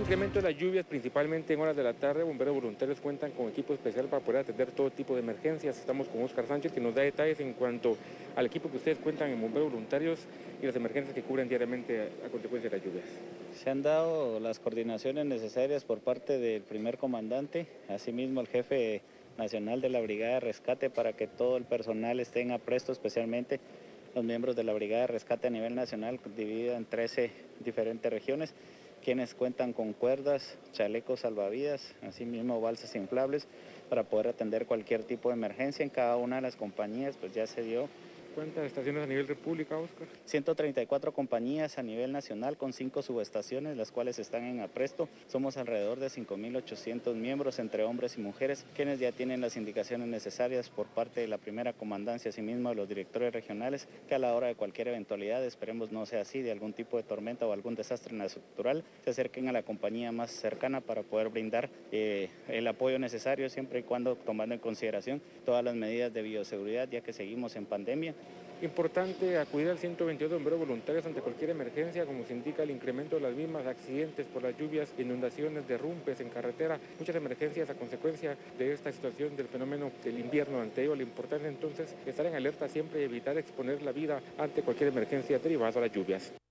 incremento de las lluvias, principalmente en horas de la tarde, bomberos voluntarios cuentan con equipo especial para poder atender todo tipo de emergencias. Estamos con Óscar Sánchez, que nos da detalles en cuanto al equipo que ustedes cuentan en bomberos voluntarios y las emergencias que cubren diariamente a consecuencia de las lluvias. Se han dado las coordinaciones necesarias por parte del primer comandante, asimismo el jefe nacional de la Brigada de Rescate, para que todo el personal esté en apresto, especialmente los miembros de la Brigada de Rescate a nivel nacional, dividida en 13 diferentes regiones, quienes cuentan con cuerdas, chalecos salvavidas, asimismo balsas inflables, para poder atender cualquier tipo de emergencia. En cada una de las compañías pues ya se dio. ¿Cuántas estaciones a nivel república, Óscar? 134 compañías a nivel nacional con 5 subestaciones, las cuales están en apresto. Somos alrededor de 5.800 miembros entre hombres y mujeres, quienes ya tienen las indicaciones necesarias por parte de la primera comandancia, asimismo de los directores regionales, que a la hora de cualquier eventualidad, esperemos no sea así, de algún tipo de tormenta o algún desastre natural, se acerquen a la compañía más cercana para poder brindar el apoyo necesario, siempre y cuando tomando en consideración todas las medidas de bioseguridad, ya que seguimos en pandemia. Importante acudir al 122 de bomberos voluntarios ante cualquier emergencia, como se indica el incremento de las mismas, accidentes por las lluvias, inundaciones, derrumbes en carretera, muchas emergencias a consecuencia de esta situación del fenómeno del invierno. Ante ello, lo importante entonces es estar en alerta siempre y evitar exponer la vida ante cualquier emergencia derivada de las lluvias.